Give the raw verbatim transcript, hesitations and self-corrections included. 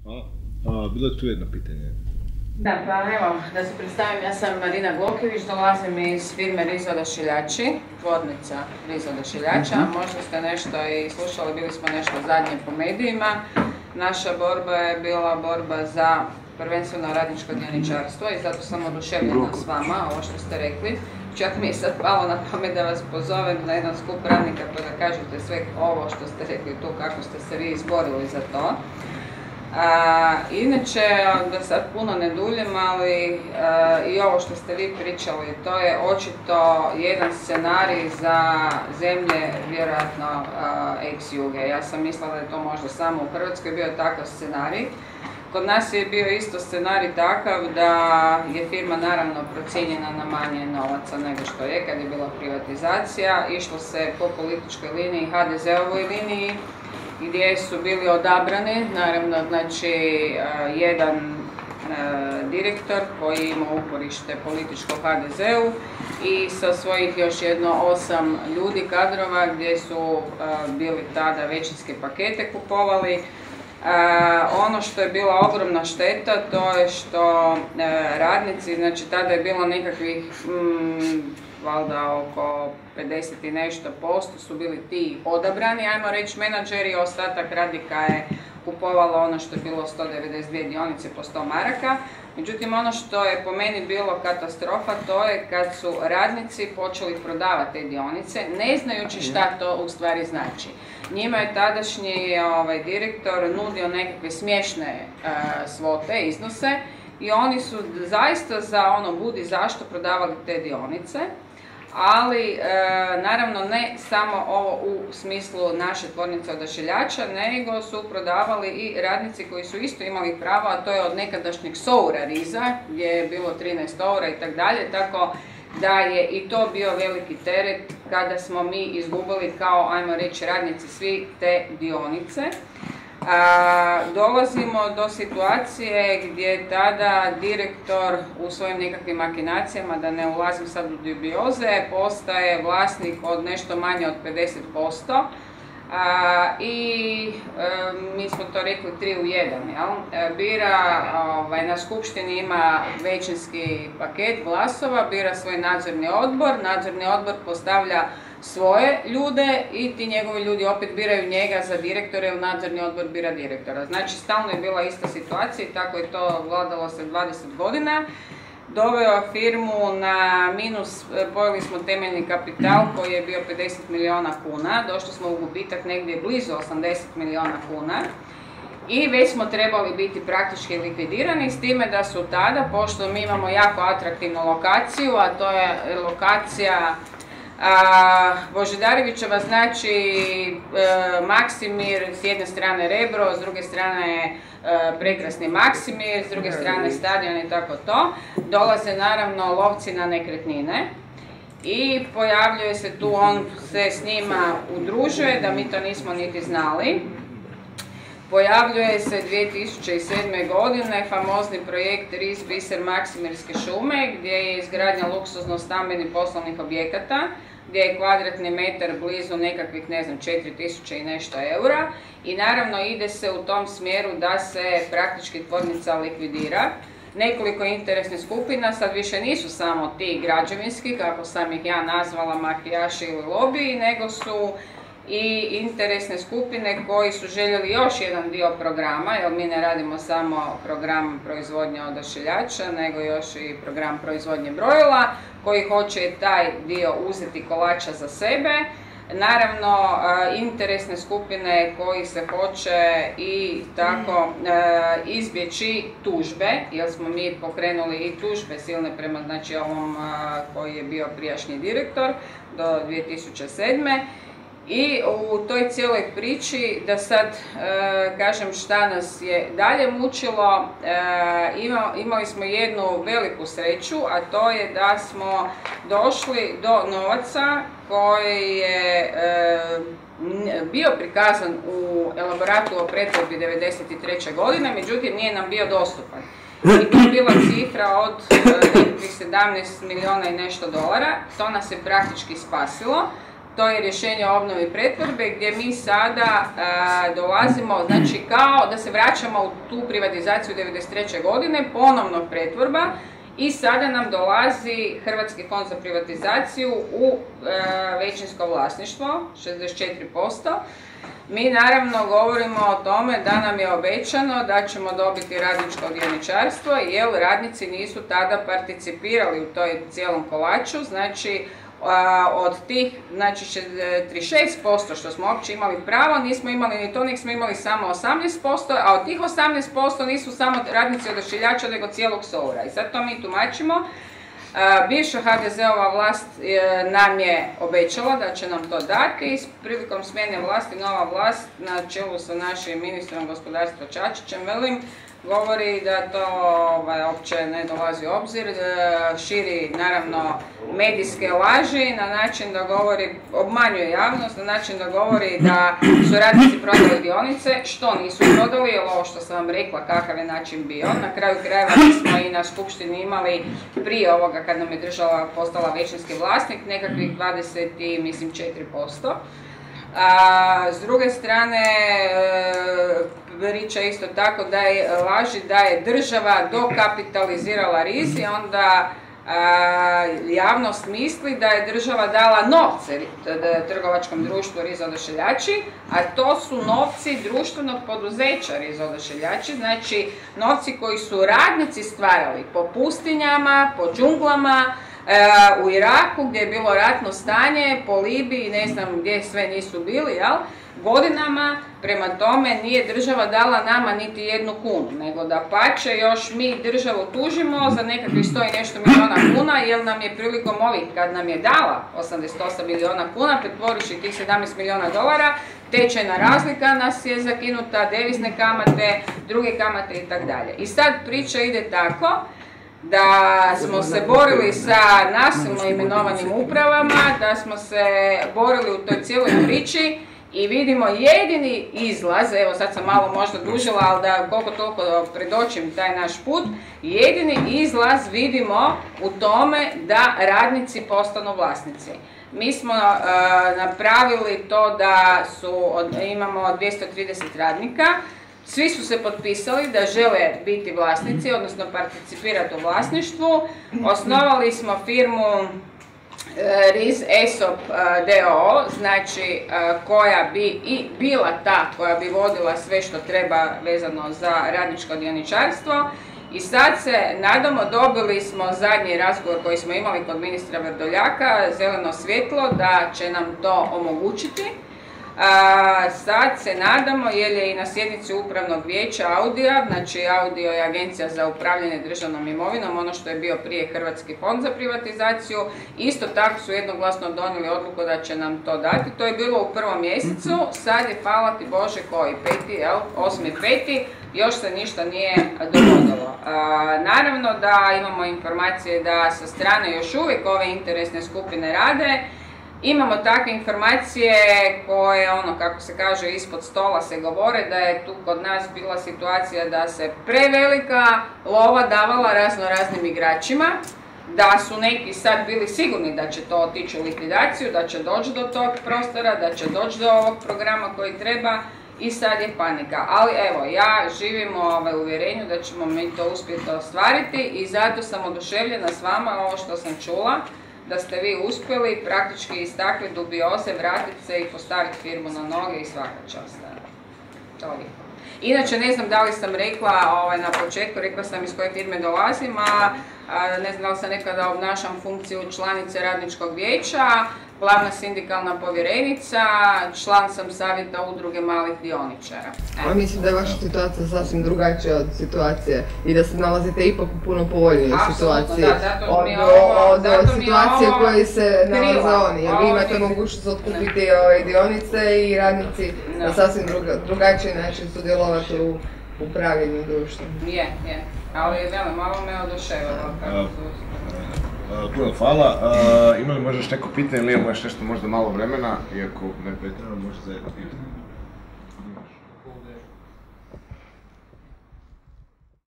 Hvala. A, bilo je tu jedno pitanje. Da, pa evo, da se predstavim, ja sam Marina Glokević, dolazim iz firme Rizo Odašiljači, tvornica Rizo Odašiljača. Možda ste nešto i slušali, bili smo nešto zadnje po medijima. Naša borba je bila borba za prvenstveno radničko dioničarstvo i zato sam oduševljena s vama, ovo što ste rekli. Čak mi je sad palo na pamet da vas pozovem na jedan skup radnika pa da kažete sve ovo što ste rekli tu, kako ste se vi izborili za to. A, inače, da sad puno ne duljim, ali a, i ovo što ste vi pričali, to je očito jedan scenarij za zemlje, vjerojatno ex-juge. Ja sam mislila da je to možda samo u Hrvatskoj bio takav scenarij. Kod nas je bio isto scenarij takav da je firma naravno procijenjena na manje novaca nego što je kad je bila privatizacija. Išlo se po političkoj liniji, ha de ze-ovoj liniji, gdje su bili odabrani, naravno, znači, jedan direktor koji ima uporište političko ha de ze-u i sa svojih još jedno osam ljudi kadrova gdje su bili tada većinske pakete kupovali. Ono što je bila ogromna šteta, to je što radnici, znači tada je bilo nekakvih valjda oko pedeset i nešto posto su bili ti odabrani, ajmo reći, menadžeri, ostatak radnika je kupovalo ono što je bilo sto devedeset dvije dionice po sto maraka. Međutim, ono što je po meni bilo katastrofa, to je kad su radnici počeli prodavati te dionice, ne znajući šta to u stvari znači. Njima je tadašnji ovaj, direktor nudio nekakve smiješne uh, svote, iznose, i oni su zaista za ono budi zašto prodavali te dionice. Ali, e, naravno, ne samo ovo u smislu naše tvornice Odašiljača, nego su prodavali i radnici koji su isto imali pravo, a to je od nekadašnjeg Soura Riza, gdje je bilo trinaest eura i tako dalje, tako da je i to bio veliki teret kada smo mi izgubili kao, ajmo reći, radnici svi te dionice. A, dolazimo do situacije gdje tada direktor u svojim nekakvim makinacijama, da ne ulazim sad u dubioze, postaje vlasnik od nešto manje od pedeset posto. A, i e, mi smo to rekli tri u jedan, jel? E, bira, ovaj, na skupštini ima većinski paket glasova, bira svoj nadzorni odbor, nadzorni odbor postavlja svoje ljude i ti njegovi ljudi opet biraju njega za direktore ili nadzorni odbor bira direktora. Znači, stalno je bila ista situacija i tako je to vladalo se dvadeset godina. Doveo firmu na minus, pojeli smo temeljni kapital koji je bio pedeset milijuna kuna, došli smo u gubitak negdje blizu osamdeset milijuna kuna i već smo trebali biti praktički likvidirani, s time da su tada, pošto mi imamo jako atraktivnu lokaciju, a to je lokacija A, Božidarevićeva, znači e, Maksimir, s jedne strane Rebro, s druge strane e, prekrasni Maksimir, s druge strane stadion i tako to, dolaze naravno lovci na nekretnine i pojavljuje se tu, on se s njima udružuje, da mi to nismo niti znali. Pojavljuje se dvije tisuće sedme. godine famozni projekt Riz Biser Maksimirske šume, gdje je izgradnja luksuzno stambenih poslovnih objekata, gdje je kvadratni metar blizu nekakvih, ne znam, četiri tisuće i nešto eura. I naravno ide se u tom smjeru da se praktički tvornica likvidira. Nekoliko interesnih skupina, sad više nisu samo ti građevinski, kako sam ih ja nazvala, mafijaši ili lobiji, nego su i interesne skupine koji su željeli još jedan dio programa, jer mi ne radimo samo program proizvodnje odašiljača, nego još i program proizvodnje brojila, koji hoće taj dio uzeti kolača za sebe. Naravno, interesne skupine koji se hoće i tako izbjeći tužbe, jer smo mi pokrenuli i tužbe silne prema, znači, ovom koji je bio prijašnji direktor do dvije tisuće sedme. I u toj cijeloj priči, da sad e, kažem šta nas je dalje mučilo, e, ima, imali smo jednu veliku sreću, a to je da smo došli do novaca koji je e, bio prikazan u elaboratu o pretvorbi devedeset treće. godine, međutim nije nam bio dostupan. I to je bila cifra od e, sedamnaest milijuna i nešto dolara, to nas je praktički spasilo. to je rješenje o obnovi i pretvorbe gdje mi sada a, dolazimo, znači kao da se vraćamo u tu privatizaciju devedeset treće godine, ponovno pretvorba i sada nam dolazi Hrvatski fond za privatizaciju u a, većinsko vlasništvo, šezdeset četiri posto. Mi naravno govorimo o tome da nam je obećano da ćemo dobiti radničko dioničarstvo jer radnici nisu tada participirali u toj cijelom kolaču, znači od tih znači, trideset šest posto što smo uopće imali pravo, nismo imali ni to, nek smo imali samo osamnaest posto, a od tih osamnaest posto nisu samo radnici Odašiljača nego cijelog Soura. I sad to mi tumačimo. Bivša ha de ze-ova vlast nam je obećala da će nam to dati i s prilikom smjene vlasti nova vlast na čelu sa našim ministrom gospodarstva Čačićem, velim, govori da to ovaj, uopće ne dolazi u obzir, širi naravno medijske laži na način da govori, obmanjuje javnost, na način da govori da su radnici prodali dionice, što nisu prodali, jer ovo što sam vam rekla kakav je način bio. Na kraju krajeva mi smo i na skupštini imali prije ovoga kad nam je država postala većinski vlasnik nekakvih dvadeset četiri posto. A, s druge strane, priča isto tako da je laži da je država dokapitalizirala R I Z i onda a, javnost misli da je država dala novce trgovačkom društvu R I Z Odašiljači, a to su novci društvenog poduzeća R I Z Odašiljači, znači novci koji su radnici stvarali po pustinjama, po džunglama, u Iraku gdje je bilo ratno stanje, po Libiji, ne znam gdje sve nisu bili, jel? Godinama, prema tome nije država dala nama niti jednu kunu, nego da pače još mi državu tužimo za nekakvih sto i nešto milijuna kuna, jer nam je prilikom ovih, kad nam je dala osamdeset osam milijuna kuna, pretvorivši tih sedamnaest milijuna dolara, tečajna razlika nas je zakinuta, devizne kamate, druge kamate i tako dalje. I sad priča ide tako da smo se borili sa nasilno imenovanim upravama, da smo se borili u toj cijeloj priči i vidimo jedini izlaz, evo sad sam malo možda dužila, ali da koliko toliko predočim taj naš put, jedini izlaz vidimo u tome da radnici postanu vlasnici. Mi smo uh, napravili to da su, od, imamo dvjesto trideset radnika, svi su se potpisali da žele biti vlasnici, odnosno participirati u vlasništvu. Osnovali smo firmu R I Z E S O P d o o, znači koja bi i bila ta koja bi vodila sve što treba vezano za radničko dioničarstvo. I sad se nadamo, dobili smo zadnji razgovor koji smo imali kod ministra Vrdoljaka, zeleno svjetlo da će nam to omogućiti. A, sad se nadamo, jer je i na sjednici upravnog vijeća Audija, znači Audio je agencija za upravljanje državnom imovinom, ono što je bio prije Hrvatski fond za privatizaciju, isto tako su jednoglasno donijeli odluku da će nam to dati. To je bilo u prvom mjesecu, sad je, hvala ti Bože, koji peti, jel, osmi peti, još se ništa nije dogodilo. A, naravno da imamo informacije da sa strane još uvijek ove interesne skupine rade. Imamo takve informacije koje, ono, kako se kaže, ispod stola se govore da je tu kod nas bila situacija da se prevelika lova davala razno raznim igračima, da su neki sad bili sigurni da će to otići u likvidaciju, da će doći do tog prostora, da će doći do ovog programa koji treba i sad je panika. Ali evo, ja živim u ovaj, uvjerenju da ćemo mi to uspjeti ostvariti i zato sam oduševljena s vama, ovo što sam čula, da ste vi uspjeli praktički istakli dubioze, vratiti se i postaviti firmu na noge i svaka čast. Toliko. Inače, ne znam da li sam rekla ovaj, na početku, rekla sam iz koje firme dolazim, a, a ne znam da li sam rekla da obnašam funkciju članice radničkog vijeća, glavna sindikalna povjerenica, član sam savjeta udruge malih dioničara. A mislim da je vaša situacija sasvim drugačija od situacije i da se nalazite ipak u puno povoljnijoj situaciji da, od, ovo, od situacije u kojoj se nalaze oni. Jer vi imate mogućnost otkupiti ove dionice i radnici na sasvim druga, drugačiji način sudjelovati u upravljanju društvom. Je, je. Ali velim, malo me oduševilo kako su. Uh, puno hvala. Uh, ima li možda još neko pitanje ili imamo još nešto možda malo vremena, iako ne pretjerano može za jedno pitanje?